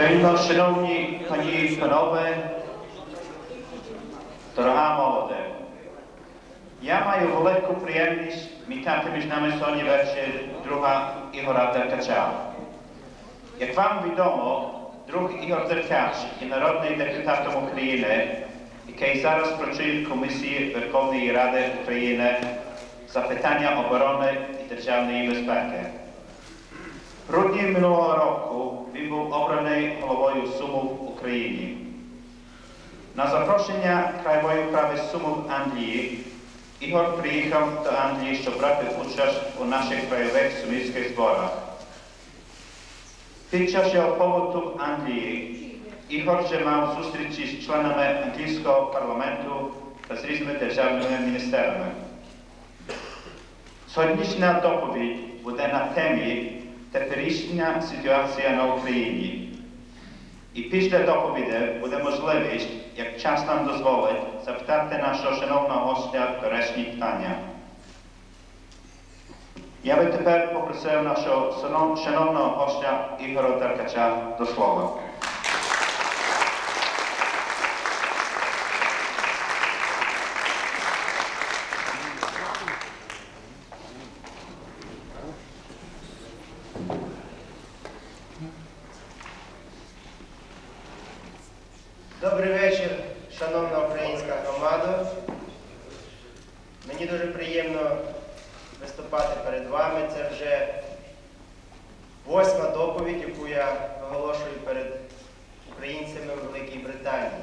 Шановні пані і панове, дорога молоде, я маю велику приємність вітати між нами сьогодні вечір друга Ігоря Деркача. Як вам відомо, друг Ігор Деркач є народний депутатом України, який зараз працює в Комісії Верховної Ради України за питання оборони і державної безпеки. В грудні минулого року він був обраний головою Суму в Україні. На запрошення краєвої управи Суму в Англії Ігор приїхав до Англії, щоб брати участь у наших краєвих сумівських зборах. Під час його побуту в Англії Ігор вже мав зустрічі з членами англійського парламенту та з різними державними міністерами. Сьогоднішня доповідь буде на темі теперішня ситуація на Україні. І після доповіді буде можливість, як час нам дозволить, запитати нашого шановного гостя доречні питання. Я би тепер попросив нашого шановного гостя Ігоря Деркача до слова. Добрий вечір, шановна українська громада. Мені дуже приємно виступати перед вами. Це вже 8-ма доповідь, яку я оголошую перед українцями у Великій Британії.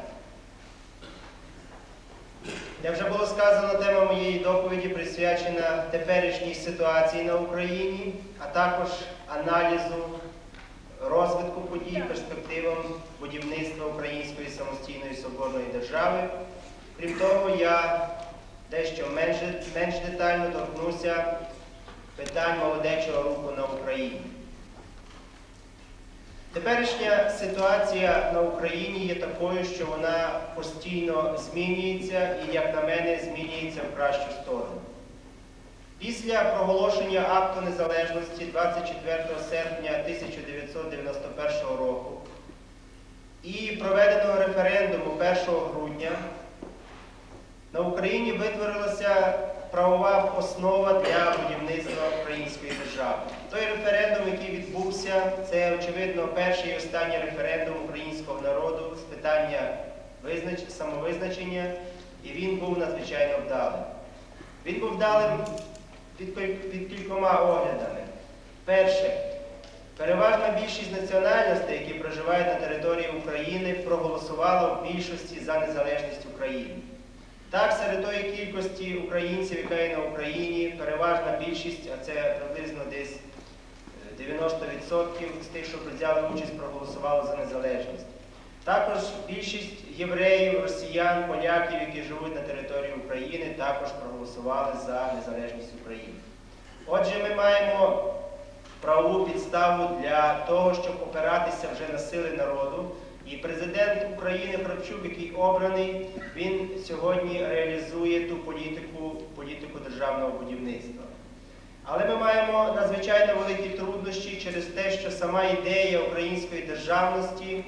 Як вже було сказано, тема моєї доповіді присвячена теперішній ситуації на Україні, а також аналізу розвитку подій, перспективам будівництва української самостійної соборної держави. Крім того, я дещо менш детально торкнуся питань молодечого руху на Україні. Теперішня ситуація на Україні є такою, що вона постійно змінюється і, як на мене, змінюється в кращу сторону. Після проголошення Акту Незалежності 24 серпня 1991 року і проведеного референдуму 1 грудня на Україні витворилася правова основа для будівництва української держави. Той референдум, який відбувся, це, очевидно, перший і останній референдум українського народу з питання самовизначення, і він був надзвичайно вдалим. Він був вдалим під кількома оглядами. Перше, переважна більшість національностей, які проживають на території України, проголосувала в більшості за незалежність України. Так, серед тої кількості українців, яка є на Україні, переважна більшість, а це приблизно десь 90% з тих, що взяли участь, проголосували за незалежність. Також більшість євреїв, росіян, поляків, які живуть на території України, також проголосували за незалежність України. Отже, ми маємо правову підставу для того, щоб опиратися вже на сили народу. І президент України Кравчук, який обраний, він сьогодні реалізує ту політику державного будівництва. Але ми маємо надзвичайно великі труднощі через те, що сама ідея української державності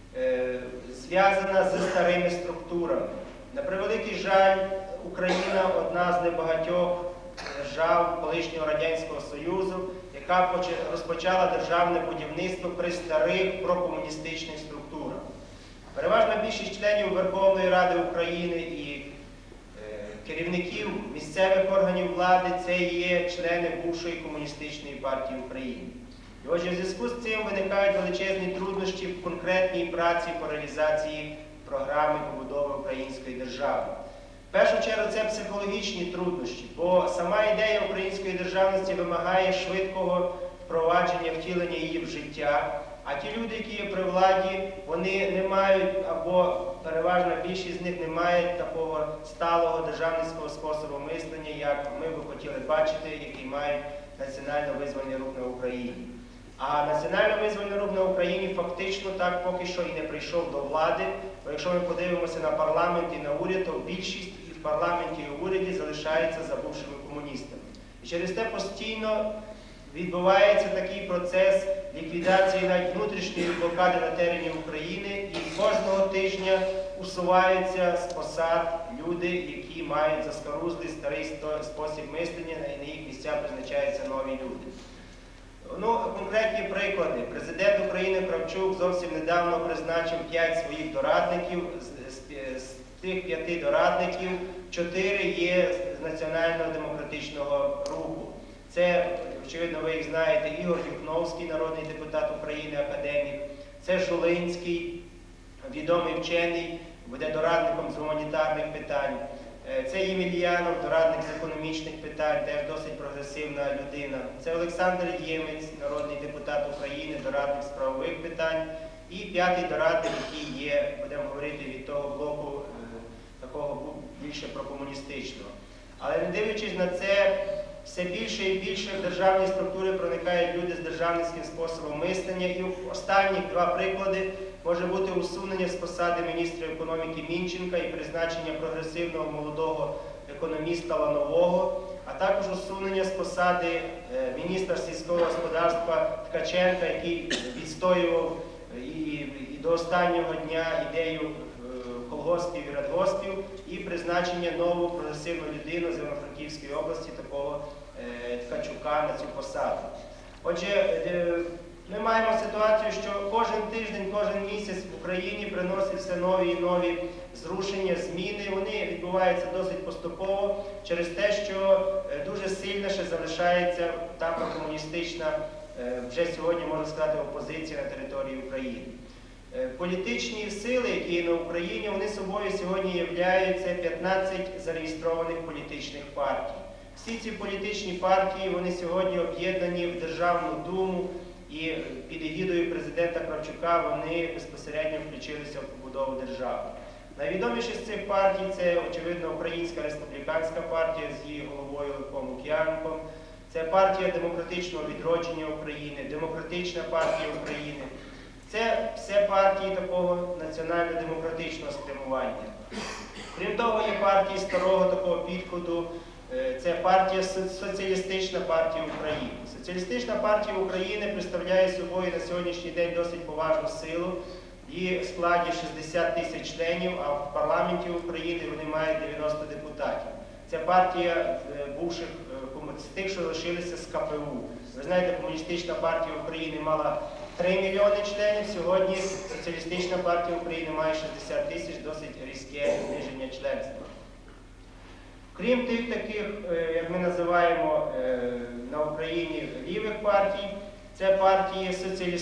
зв'язана зі старими структурами. На превеликий жаль, Україна – одна з небагатьох держав колишнього Радянського Союзу, яка розпочала державне будівництво при старих прокомуністичних структурах. Переважна більшість членів Верховної Ради України і керівників місцевих органів влади – це є члени бувшої комуністичної партії України. І отже, в зв'язку з цим виникають величезні труднощі в конкретній праці по реалізації програми побудови української держави. В першу чергу це психологічні труднощі, бо сама ідея української державності вимагає швидкого впровадження, втілення її в життя, а ті люди, які є при владі, вони не мають, або переважна більшість з них не мають такого сталого державницького способу мислення, як ми б хотіли бачити, який мають національно-визвольний рух на Україні. А національно-визвольний рух на Україні фактично так поки що і не прийшов до влади, бо якщо ми подивимося на парламент і на уряд, то більшість і в парламенті, і в уряді залишається за бувшими комуністами. І через те постійно відбувається такий процес ліквідації навіть внутрішньої блокади на терені України, і кожного тижня усуваються з посад люди, які мають заскорузлий старий спосіб мислення, і на їх місця призначаються нові люди. Конкретні приклади. Президент України Кравчук зовсім недавно призначив 5 своїх дорадників. З тих 5 дорадників 4 є з Національного демократичного руху. Це, очевидно, ви їх знаєте, Ігор Юхновський, народний депутат України, академік. Це Жулинський, відомий вчений, буде дорадником з гуманітарних питань. Це Ємельянов, дорадник з економічних питань, теж досить прогресивна людина. Це Олександр Ємець, народний депутат України, дорадник з правових питань. І 5-й дорадник, який є, будемо говорити, від того блоку, такого більше прокомуністичного. Але не дивлячись на це, все більше і більше в державні структури проникають люди з державницьким способом мислення. І останні 2 приклади може бути усунення з посади міністра економіки Мінченка і призначення прогресивного молодого економіста Ланового, а також усунення з посади міністра сільського господарства Ткаченка, який відстоював і до останнього дня ідею колгоспів і радгоспів, і призначення нового прогресивну людину з Івано-Франківської області, такого Ткачука, на цю посаду. Отже, ми маємо ситуацію, що кожен тиждень, кожен місяць в Україні приносять все нові і нові зрушення, зміни. Вони відбуваються досить поступово через те, що дуже сильно ще залишається та прокомуністична, вже сьогодні, можна сказати, опозиція на території України. Політичні сили, які є на Україні, вони собою сьогодні являються 15 зареєстрованих політичних партій. Всі ці політичні партії, вони сьогодні об'єднані в Державну Думу, і під егідою президента Кравчука вони безпосередньо включилися в побудову держави. Найвідоміші з цих партій – це, очевидно, Українська республіканська партія з її головою Левком Лук'яненком, це партія демократичного відродження України, Демократична партія України. Це все партії такого національно-демократичного спрямування. Крім того, є партії старого такого підходу, це партія Соціалістична партія України. Соціалістична партія України представляє собою на сьогоднішній день досить поважну силу. Її в складі 60 тисяч членів, а в парламенті України вони мають 90 депутатів. Це партія бувших, тих, що лишилися з КПУ. Ви знаєте, Комуністична партія України мала 3 мільйони членів, сьогодні Соціалістична партія України має 60 тисяч, досить різке зниження членства. Крім тих таких, як ми називаємо на Україні, лівих партій, це партії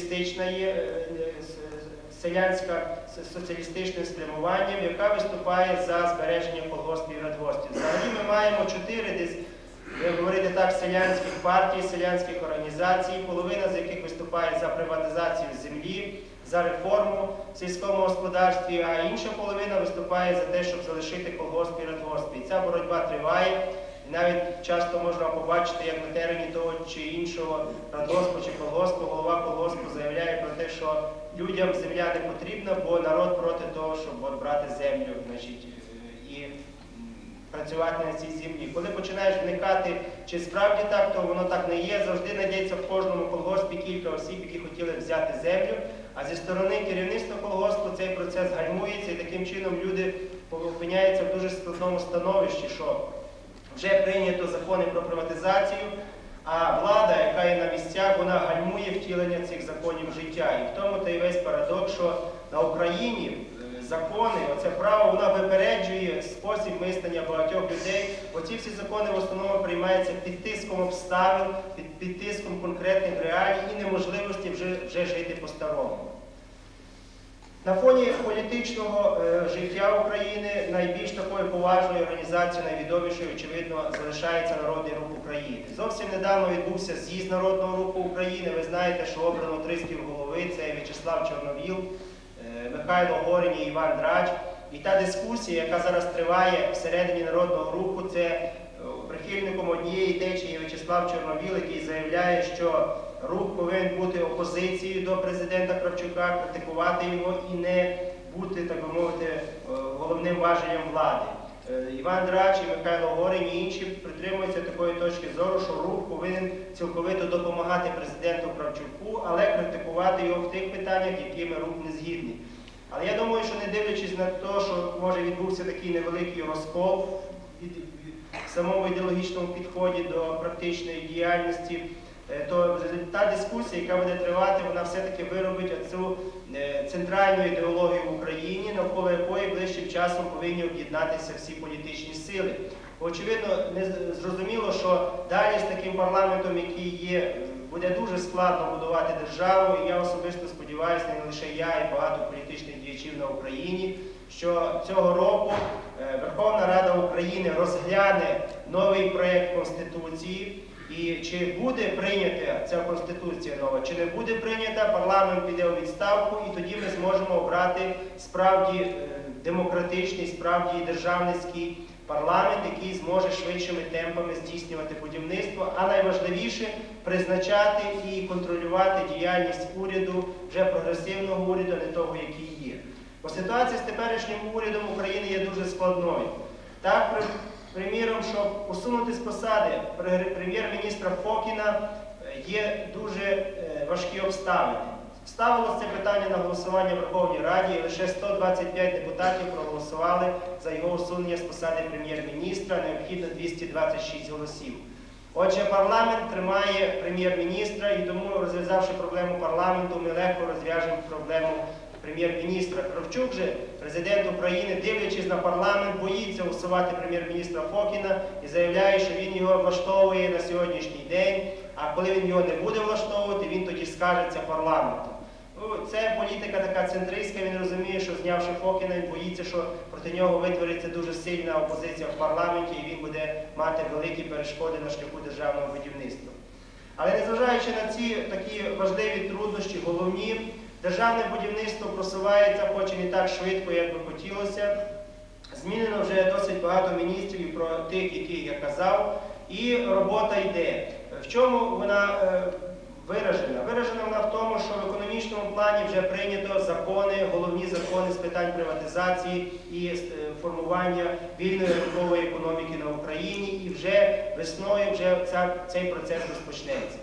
селянська соціалістичним спрямуванням, яка виступає за збереження колгоспів і радгоспів. Взагалі ми маємо 4 десь, говорити так, селянських партій, селянських організацій, половина з яких виступає за приватизацію землі, за реформу в сільському господарстві, а інша половина виступає за те, щоб залишити колгоспи і радгоспи. І ця боротьба триває. І навіть часто можна побачити, як на терені того чи іншого радгоспу чи колгоспу, голова колгоспу заявляє про те, що людям земля не потрібна, бо народ проти того, щоб брати землю, значить, і працювати на цій землі. Коли починаєш вникати, чи справді так, то воно так не є. Завжди знайдеться в кожному колгоспі кілька осіб, які хотіли взяти землю, а зі сторони керівництва колгоспу цей процес гальмується, і таким чином люди опиняються в дуже складному становищі, що вже прийнято закони про приватизацію, а влада, яка є на місцях, вона гальмує втілення цих законів в життя. І в тому та й весь парадокс, що на Україні закони, оце право, воно випереджує спосіб мислення багатьох людей. Оці всі закони в основному приймаються під тиском обставин, під тиском конкретних реалій і неможливості вже жити по-старому. На фоні політичного життя України найбільш такою поважною організацією, найвідомішою, очевидно, залишається Народний Рух України. Зовсім недавно відбувся з'їзд Народного Руху України. Ви знаєте, що обрано 3 співголови – це В'ячеслав Чорновіл, Михайло Горинь і Іван Драч. І та дискусія, яка зараз триває всередині Народного Руху, це прихильником однієї течії є В'ячеслав Чорновіл, який заявляє, що рух повинен бути опозицією до президента Кравчука, критикувати його і не бути, так би мовити, головним важелем влади. Іван Драч і Михайло Горень і інші притримуються такої точки зору, що рух повинен цілковито допомагати президенту Кравчуку, але критикувати його в тих питаннях, якими рух не згідний. Але я думаю, що не дивлячись на те, що може відбувся такий невеликий розкол в самому ідеологічному підході до практичної діяльності, то та дискусія, яка буде тривати, вона все-таки виробить оцю центральну ідеологію в Україні, навколо якої ближчим часом повинні об'єднатися всі політичні сили. Очевидно, зрозуміло, що далі з таким парламентом, який є, буде дуже складно будувати державу, і я особисто сподіваюся, не лише я, і багато політичних діячів на Україні, що цього року Верховна Рада України розгляне новий проєкт Конституції, і чи буде прийнята ця Конституція нова, чи не буде прийнята, парламент піде у відставку, і тоді ми зможемо обрати справді демократичний, справді державницький парламент, який зможе швидшими темпами здійснювати будівництво, а найважливіше – призначати і контролювати діяльність уряду, вже прогресивного уряду, не того, який є. Бо ситуація з теперішнім урядом України є дуже складною. Так, приміром, щоб усунути з посади прем'єр-міністра Фокіна, є дуже важкі обставини. Ставилося це питання на голосування в Верховній Раді, і лише 125 депутатів проголосували за його усунення з посади прем'єр-міністра, необхідно 226 голосів. Отже, парламент тримає прем'єр-міністра, і тому, розв'язавши проблему парламенту, ми легко розв'яжемо проблему прем'єр-міністра. Кравчук же, президент України, дивлячись на парламент, боїться усувати прем'єр-міністра Фокіна і заявляє, що він його влаштовує на сьогоднішній день, а коли він його не буде влаштовувати, він тоді скажеться парламенту. Це політика така центристська, він розуміє, що знявши Фокіна, він боїться, що проти нього витвориться дуже сильна опозиція в парламенті, і він буде мати великі перешкоди на шляху державного будівництва. Але незважаючи на ці такі важливі труднощі, головні, державне будівництво просувається, хоч і не так швидко, як би хотілося. Змінено вже досить багато міністрів про тих, яких я казав, і робота йде. В чому вона виражена? Виражена вона в тому, що в економічному плані вже прийнято закони, головні закони з питань приватизації і формування вільної ринкової економіки на Україні, і вже весною цей процес розпочнеться.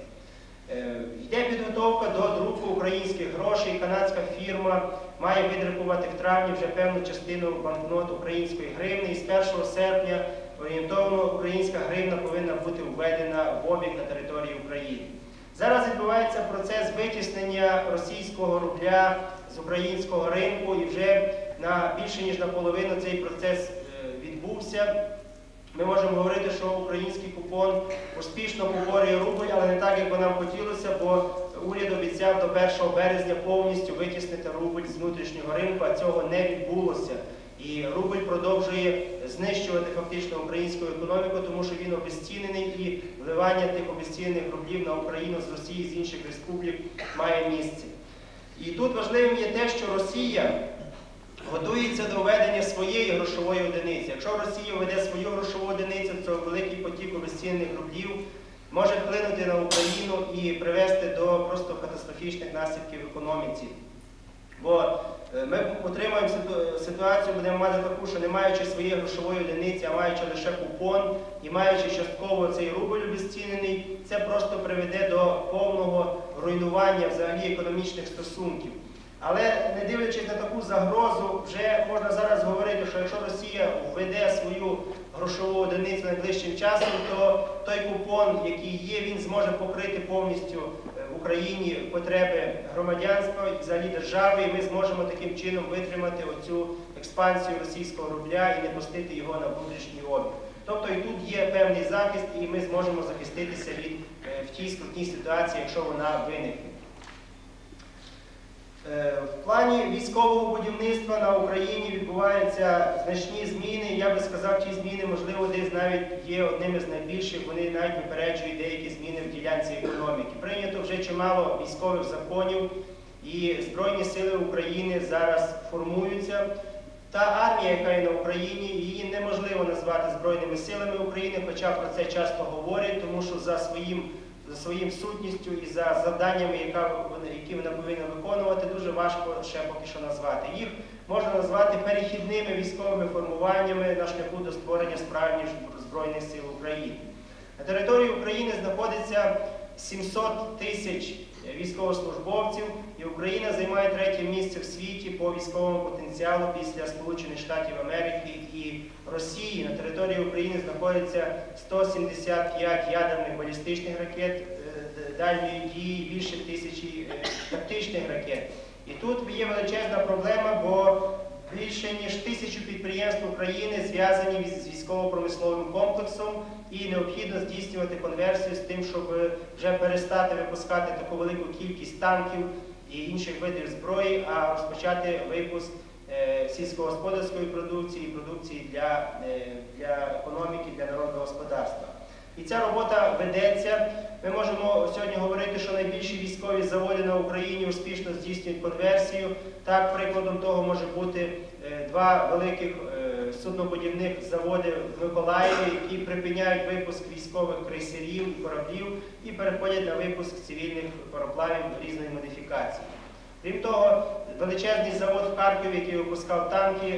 Йде підготовка до друку українських грошей. Канадська фірма має видрукувати в травні вже певну частину банкнот української гривни, і з 1 серпня орієнтовно українська гривна повинна бути введена в обіг на території України. Зараз відбувається процес витіснення російського рубля з українського ринку, і вже більше ніж наполовину цей процес відбувся. Ми можемо говорити, що український купон успішно поборює рубль, але не так, як би нам хотілося, бо уряд обіцяв до 1 березня повністю витіснити рубль з внутрішнього ринку, а цього не відбулося. І рубль продовжує знищувати фактично українську економіку, тому що він обезцінений, і вливання тих обезцінених рублів на Україну з Росії, з інших республік має місце. І тут важливим є те, що Росія готується до введення своєї грошової одиниці. Якщо Росія введе свою грошову одиницю, то великий потік обезцінених рублів може вплинути на Україну і привести до просто катастрофічних наслідків в економіці. Бо ми отримаємо ситуацію, будемо мати таку, що не маючи своєї грошової одиниці, а маючи лише купон і маючи частково цей рубль обезцінений, це просто приведе до повного руйнування взагалі економічних стосунків. Але не дивлячись на таку загрозу, вже можна зараз говорити, що якщо Росія введе свою грошову одиницю найближчим часом, то той купон, який є, він зможе покрити повністю в Україні потреби громадянства і взагалі держави, і ми зможемо таким чином витримати оцю експансію російського рубля і не пустити його на внутрішній обіг. Тобто і тут є певний захист, і ми зможемо захиститися в тій скрутній ситуації, якщо вона виникне. В плані військового будівництва на Україні відбуваються значні зміни. Я би сказав, ті зміни, можливо, десь навіть є одними з найбільших, вони навіть випереджують деякі зміни в ділянці економіки. Прийнято вже чимало військових законів, і Збройні сили України зараз формуються. Та армія, яка є на Україні, її неможливо назвати Збройними силами України, хоча про це часто говорять, тому що за своїм за своїм сутністю і за завданнями, які вона повинна виконувати, дуже важко ще поки що назвати. Їх можна назвати перехідними військовими формуваннями на шляху до створення справжніх Збройних сил України. На території України знаходиться 700 тисяч військовослужбовців, і Україна займає 3-е місце в світі по військовому потенціалу після Сполучених Штатів Америки і Росії. На території України знаходиться 175 ядерних балістичних ракет дальньої дії, більше 1000 тактичних ракет. І тут є величезна проблема, бо більше ніж 1000 підприємств України зв'язані з військово-промисловим комплексом, і необхідно здійснювати конверсію з тим, щоб вже перестати випускати таку велику кількість танків і інших видів зброї, а розпочати випуск сільськогосподарської продукції, продукції для економіки, для народного господарства. І ця робота ведеться. Ми можемо сьогодні говорити, що найбільші військові заводи на Україні успішно здійснюють конверсію. Так, прикладом того може бути 2 великих суднобудівних заводи в Миколаєві, які припиняють випуск військових крейсерів і кораблів і переходять на випуск цивільних пароплавів різної модифікації. Крім того, величезний завод в Харкові, який випускав танки,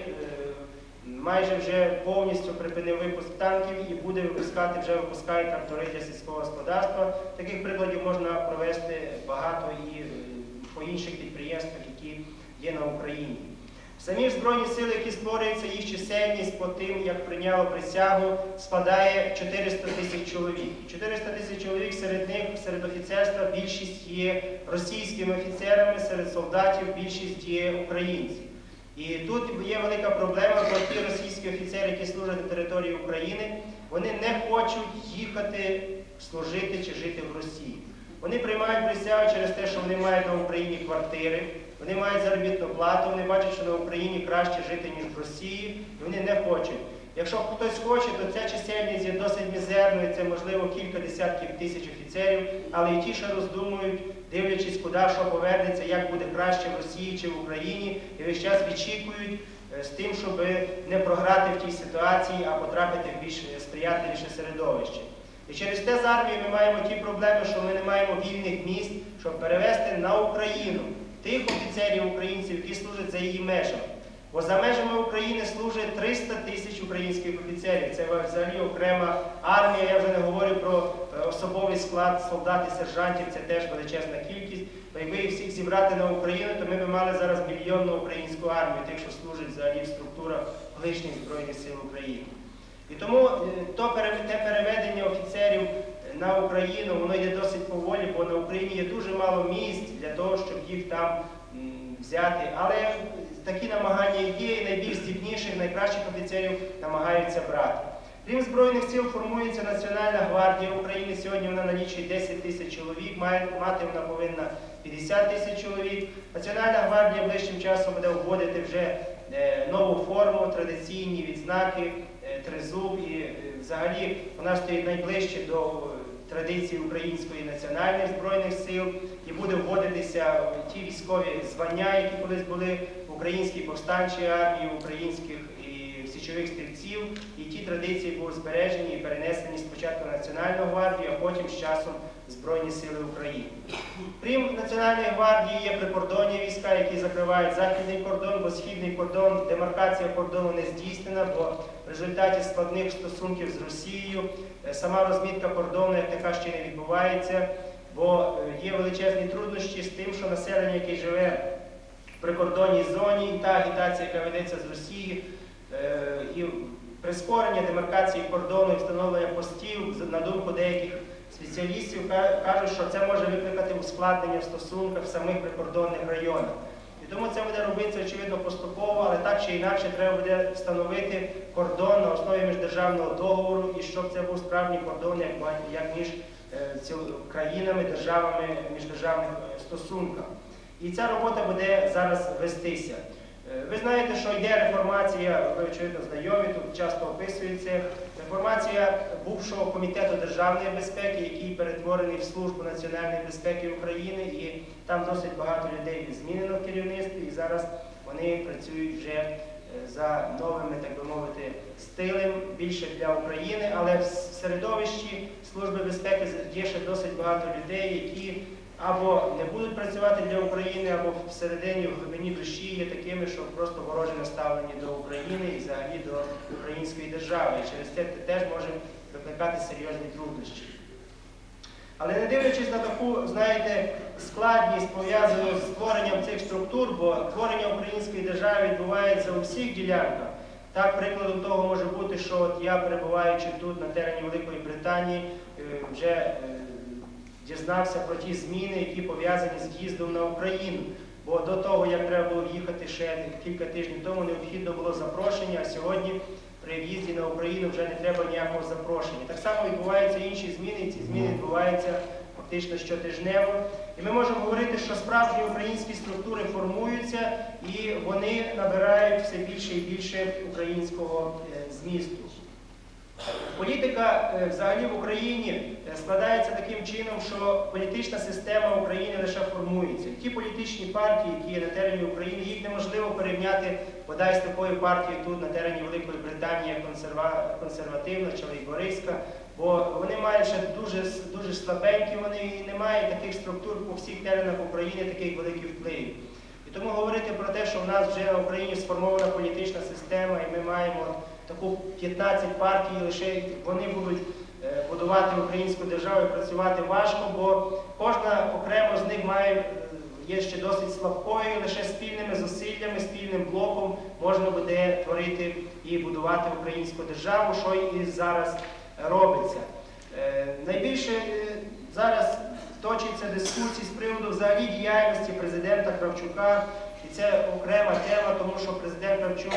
майже вже повністю припинив випуск танків і буде випускає трактори для сільського господарства. Таких прикладів можна провести багато і по інших підприємствах, які є на Україні. Самі Збройні сили, які створюються, їх чисельність по тим, як прийняло присягу, складає 400 тисяч чоловік. 400 тисяч чоловік, серед них, серед офіцерства, більшість є російськими офіцерами, серед солдатів більшість є українці. І тут є велика проблема, бо ті російські офіцери, які служать на території України, вони не хочуть їхати служити чи жити в Росії. Вони приймають присягу через те, що вони мають на Україні квартири, вони мають заробітну плату, вони бачать, що на Україні краще жити, ніж в Росії, і вони не хочуть. Якщо хтось хоче, то ця чисельність є досить мізерною, це, можливо, кілька десятків тисяч офіцерів, але і ті, що роздумують, дивлячись, куди що повернеться, як буде краще в Росії чи в Україні, і весь час відчікують з тим, щоб не програти в тій ситуації, а потрапити в більш сприятливіше середовище. І через те з армією ми маємо ті проблеми, що ми не маємо вільних місць, щоб перевести на Україну тих офіцерів українців, які служать за її межами. Бо за межами України служить 300 тисяч українських офіцерів. Це взагалі окрема армія, я вже не говорю про особовий склад солдат і сержантів, це теж величезна кількість. Бо якби їх всіх зібрати на Україну, то ми б мали зараз мільйонну українську армію, тих, що служать взагалі в структурах колишніх Збройних сил України. І тому те переведення офіцерів на Україну, воно йде досить поволі, бо на Україні є дуже мало місць для того, щоб їх там взяти. Але такі намагання є, і найбільш здібніших, найкращих офіцерів намагаються брати. Крім Збройних сил формується Національна гвардія України. Сьогодні вона налічує 10 тисяч чоловік, мати вона повинна 50 тисяч чоловік. Національна гвардія ближчим часом буде вводити вже нову форму, традиційні відзнаки, тризуб, і взагалі вона стоїть найближче до традиції української національних збройних сил, і буде вводитися ті військові звання, які колись були в українській повстанчій армії, українських і січових стрільців, і ті традиції були збережені і перенесені спочатку на Національну гвардію, а потім з часом Збройні сили України. Крім Національної гвардії є прикордонні війська, які закривають західний кордон, бо східний кордон, демаркація кордону не здійснена, бо в результаті складних стосунків з Росією сама розмітка кордону як така ще не відбувається, бо є величезні труднощі з тим, що населення, яке живе в прикордонній зоні, і та агітація, яка ведеться з Росії, і прискорення демаркації кордону і встановлення постів, на думку деяких спеціалістів, кажуть, що це може викликати ускладнення в стосунках в самих прикордонних районах. І тому це буде робитися, очевидно, поступово, але так чи інакше треба буде встановити кордон на основі міждержавного договору, і щоб це був справжній кордон, як між країнами, державами, міждержавних стосунках. І ця робота буде зараз вестися. Ви знаєте, що йде реформація, ви, очевидно, знайомі, тут часто описується, реформація бувшого Комітету державної безпеки, який перетворений в Службу національної безпеки України, і там досить багато людей змінено в керівництві, і зараз вони працюють вже за новими, так би мовити, стилем, більше для України, але в середовищі Служби безпеки є ще досить багато людей, які або не будуть працювати для України, або всередині, в глибині душі є такими, що просто вороже наставлені до України і взагалі до української держави. І через це теж може викликати серйозні труднощі. Але не дивлячись на таку, знаєте, складність, пов'язану з створенням цих структур, бо творення української держави відбувається у всіх ділянках. Так, прикладом того може бути, що от я, перебуваючи тут, на терені Великої Британії, вже дізнався про ті зміни, які пов'язані з в'їздом на Україну. Бо до того, як треба було в'їхати ще кілька тижнів тому, необхідно було запрошення, а сьогодні при в'їзді на Україну вже не треба ніякого запрошення. Так само відбуваються інші зміни, і ці зміни відбуваються фактично щотижнево. І ми можемо говорити, що справжні українські структури формуються і вони набирають все більше і більше українського змісту. Політика взагалі в Україні складається таким чином, що політична система України лише формується. Ті політичні партії, які є на терені України, їх неможливо порівняти бодай з такою партією тут на терені Великої Британії, як консервативна чи лейбористська, бо вони мають ще дуже слабенькі, вони і не мають таких структур по всіх теренах України, таких великих впливів. І тому говорити про те, що в нас вже на Україні сформована політична система і ми маємо таку 15 партій, лише вони будуть будувати українську державу і працювати важко, бо кожна окремо з них є ще досить слабкою, лише спільними зусиллями, спільним блоком можна буде творити і будувати українську державу, що і зараз робиться. Найбільше зараз точиться дискусії з приводу взагалі діяльності президента Кравчука, і це окрема тема, тому що президент Кравчук,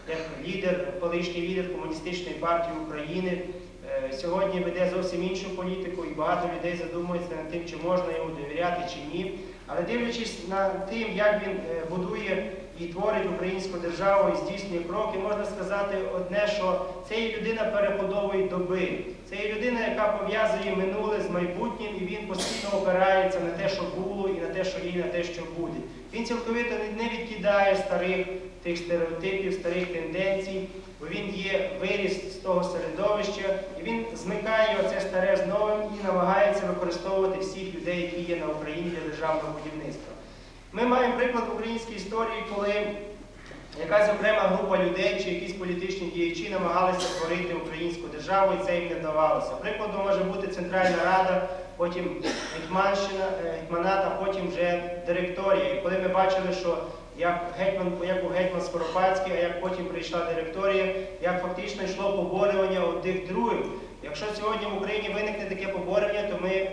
як колишній лідер Комуністичної партії України, сьогодні веде зовсім іншу політику, і багато людей задумуються над тим, чи можна йому довіряти, чи ні. Але дивлячись на тим, як він будує і творить українську державу, і здійснює кроки, можна сказати одне, що це є людина перебудової доби. Це є людина, яка пов'язує минуле з майбутнім, і він постійно опирається на те, що було, і на те, що є, і на те, що буде. Він цілковито не відкидає старих тих стереотипів, старих тенденцій, бо він є виріс з того середовища, і він змикає оце старе з новим і намагається використовувати всіх людей, які є на Україні для державного будівництва. Ми маємо приклад в українській історії, коли якась окрема група людей чи якісь політичні діячі намагалися створити українську державу, і це їм не вдавалося. Прикладом може бути Центральна Рада, потім гетьманат, а потім вже директорія. І коли ми бачили, що як був гетьман Скоропадський, а як потім прийшла директорія, як фактично йшло поборювання одних других. Якщо сьогодні в Україні виникне таке поборювання, то ми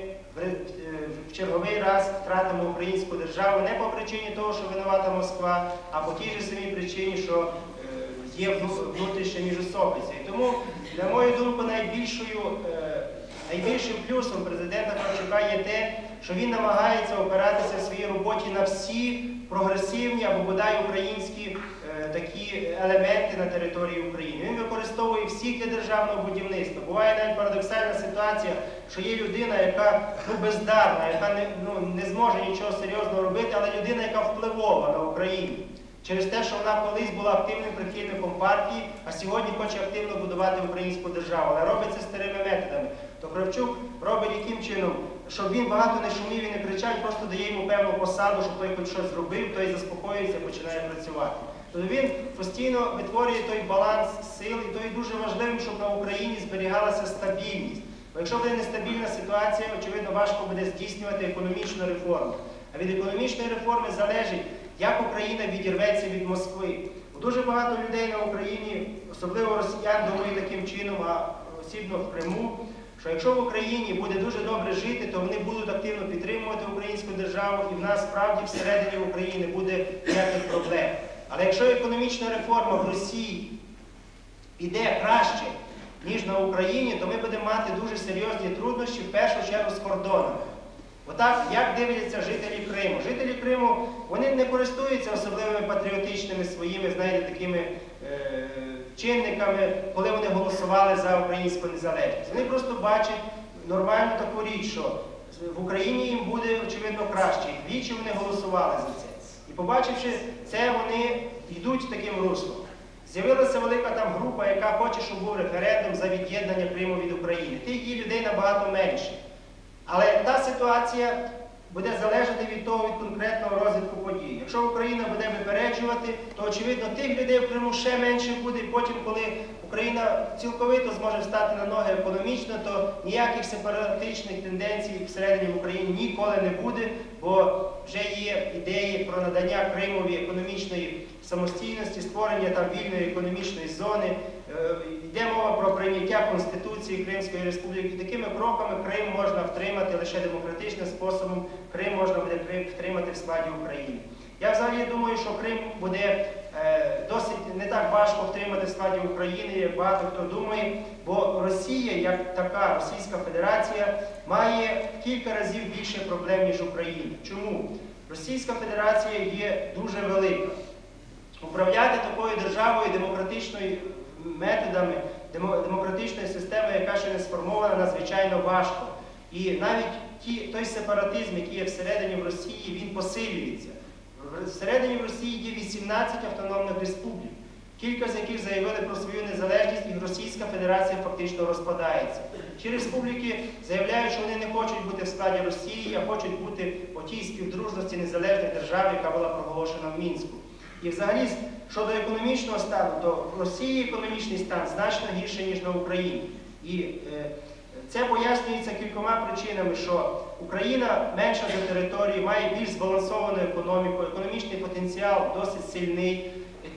в черговий раз втратимо українську державу не по причині того, що винувата Москва, а по тій же самій причині, що є внутрішня міжособиця. І тому, на мою думку, найбільшим плюсом президента Кравчука є те, що він намагається опиратися в своїй роботі на всі прогресивні або бодай українські такі елементи на території України. Він використовує всіх для державного будівництва. Буває навіть парадоксальна ситуація, що є людина, яка бездарна, яка не зможе нічого серйозного робити, але людина, яка впливова на Україну. Через те, що вона колись була активним прихильником партії, а сьогодні хоче активно будувати українську державу, але робить це старими методами. То Кравчук робить яким чином, щоб він багато не шумів і не кричав, просто дає йому певну посаду, щоб той хоч щось зробив, той заспокоюється і починає працювати. Тобто він постійно витворює той баланс сил, і то є дуже важливим, щоб на Україні зберігалася стабільність. Бо якщо буде нестабільна ситуація, очевидно, важко буде здійснювати економічну реформу. А від економічної реформи залежить, як Україна відірветься від Москви. Дуже багато людей на Україні, особливо росіян, думають таким чином, а осібно в Криму, що якщо в Україні буде дуже добре жити, то вони будуть активно підтримувати українську державу, і в нас справді всередині України буде ніяких проблем. Але якщо економічна реформа в Росії піде краще, ніж на Україні, то ми будемо мати дуже серйозні труднощі, в першу чергу з кордонами. Отак, як дивляться жителі Криму? Жителі Криму, вони не користуються особливими патріотичними своїми, знаєте, такими чинниками, коли вони голосували за українську незалежність. Вони просто бачать нормальну таку річ, що в Україні їм буде, очевидно, краще. І двічі вони голосували за це. І побачивши це, вони йдуть таким руслом. З'явилася велика там група, яка хоче, щоб був референдум за від'єднання Криму від України. Тих є людей набагато менше. Але та ситуація буде залежати від того, від конкретного розвитку подій. Якщо Україна буде випереджувати, то, очевидно, тих людей в Криму ще менше буде. Потім, коли Україна цілковито зможе встати на ноги економічно, то ніяких сепаратичних тенденцій всередині в Україні ніколи не буде, бо вже є ідеї про надання Кримові економічної самостійності, створення там вільної економічної зони. Йде мова про прийняття Конституції Кримської Республіки. Такими кроками Крим можна втримати лише демократичним способом, Крим можна буде втримати в складі України. Я взагалі думаю, що Крим буде досить не так важко втримати в складі України, як багато хто думає, бо Росія, як така Російська Федерація, має в кілька разів більше проблем, ніж Україна. Чому? Російська Федерація є дуже велика. Управляти такою державою демократичною методами, демократичної системи, яка ще не сформована, надзвичайно важко. І навіть той сепаратизм, який є всередині в Росії, він посилюється. Всередині в Росії є 18 автономних республік, кілька з яких заявили про свою незалежність, і Російська Федерація фактично розпадається. Ці республіки заявляють, що вони не хочуть бути в складі Росії, а хочуть бути у тій співдружності незалежних держав, яка була проголошена в Мінську. І взагалі, щодо економічного стану, то в Росії економічний стан значно гірший, ніж на Україні. І це пояснюється кількома причинами, що Україна менша за територією, має більш збалансовану економіку, економічний потенціал досить сильний.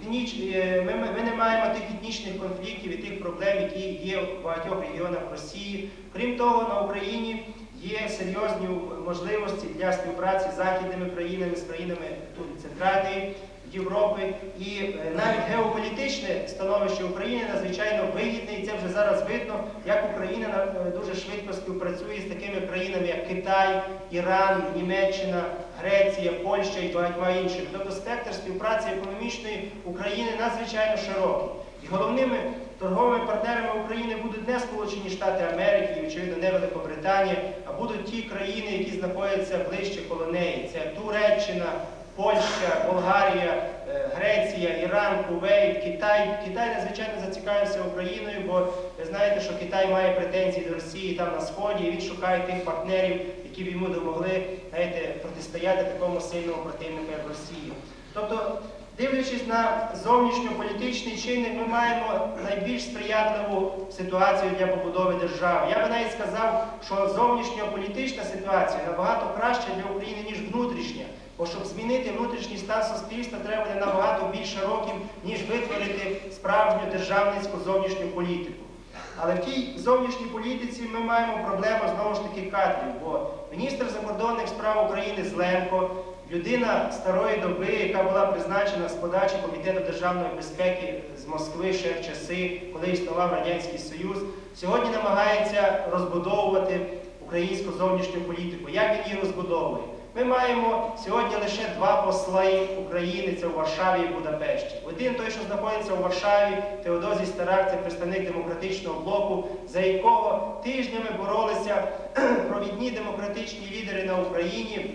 Ми не маємо тих етнічних конфліктів і тих проблем, які є в багатьох регіонах Росії. Крім того, на Україні є серйозні можливості для співпраці з західними країнами, з країнами Центральної Європи. І навіть геополітичне становище України надзвичайно вигідне, і це вже зараз видно, як Україна дуже швидко співпрацює з такими країнами, як Китай, Іран, Німеччина, Греція, Польща і багатьма іншими. Тобто спектр співпраці економічної України надзвичайно широкий. І головними торговими партнерами України будуть не Сполучені Штати Америки і, очевидно, не Великобританія, а будуть ті країни, які знаходяться ближче коло неї. Це Туреччина, Польща, Болгарія, Греція, Іран, Кувейт, Китай. Китай надзвичайно зацікавився Україною, бо ви знаєте, що Китай має претензії до Росії там на Сході, і він шукає тих партнерів, які б йому допомогли, знаєте, протистояти такому сильному противнику, як Росія. Тобто, дивлячись на зовнішньополітичний чинник, ми маємо найбільш сприятливу ситуацію для побудови держави. Я би навіть сказав, що зовнішньополітична ситуація набагато краща для України, ніж внутрішня. Бо щоб змінити внутрішній стан суспільства, треба буде набагато більше років, ніж витворити справжню державницьку зовнішню політику. Але в тій зовнішній політиці ми маємо проблему, знову ж таки, кадрів. Бо міністр закордонних справ України Зленко, людина старої доби, яка була призначена з подачі Комітету державної безпеки з Москви ще в часи, коли існував Радянський Союз, сьогодні намагається розбудовувати українську зовнішню політику. Як він її розбудовує? Ми маємо сьогодні лише два посли України, це у Варшаві і Будапешті. Один той, що знаходиться у Варшаві, Теодозій Старак, це представник демократичного блоку, за якого тижнями боролися провідні демократичні лідери на Україні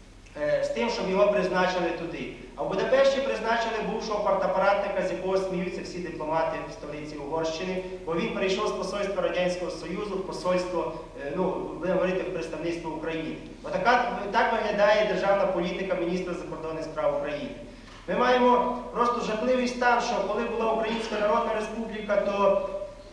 з тим, щоб його призначили туди. А в Будапешті призначили бувшого партапаратника, з якого сміються всі дипломати в столиці Угорщини, бо він перейшов з посольства Радянського Союзу в посольство, будемо говорити, в представництво України. Так виглядає державна політика міністра закордонних справ України. Ми маємо просто жахливий стан, що коли була Українська Народна Республіка, то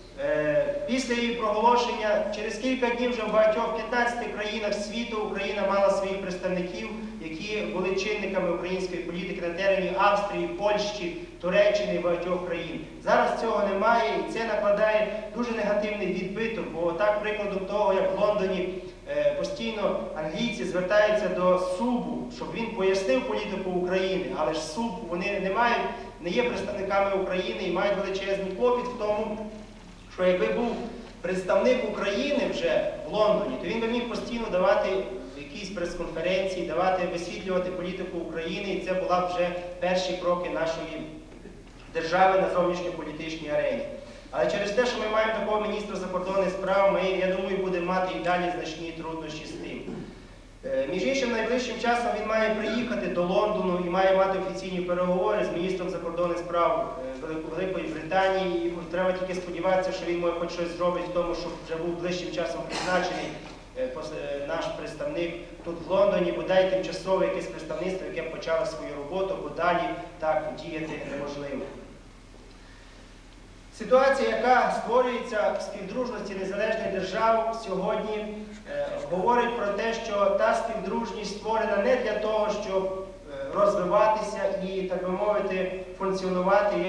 після її проголошення, через кілька днів вже в багатьох 15 країнах світу Україна мала своїх представників, які були чинниками української політики на терені Австрії, Польщі, Туреччини і багатьох країн. Зараз цього немає, і це накладає дуже негативний відбиток, бо так прикладом того, як в Лондоні постійно англійці звертаються до СУБу, щоб він пояснив політику України, але ж СУБ, вони не є представниками України і мають величезний клопіт в тому, що якби був представник України вже в Лондоні, то він би міг постійно давати якісь прес-конференції, висвітлювати політику України, і це була б вже перші кроки нашої держави на зовнішньополітичній арені. Але через те, що ми маємо такого міністра закордонних справ, ми, я думаю, будемо мати і далі значні труднощі з тим. Між іншим, найближчим часом він має приїхати до Лондону і має мати офіційні переговори з міністром закордонних справ Великої Британії. І треба тільки сподіватися, що він може хоч щось зробить в тому, щоб вже був ближчим часом призначений наш представник тут в Лондоні, бодай тимчасове якесь представництво, яке почало свою роботу, бо далі так діяти неможливо. Ситуація, яка створюється в співдружності незалежних держав сьогодні, говорить про те, що та співдружність створена не для того, щоб розвиватися і, так би мовити, функціонувати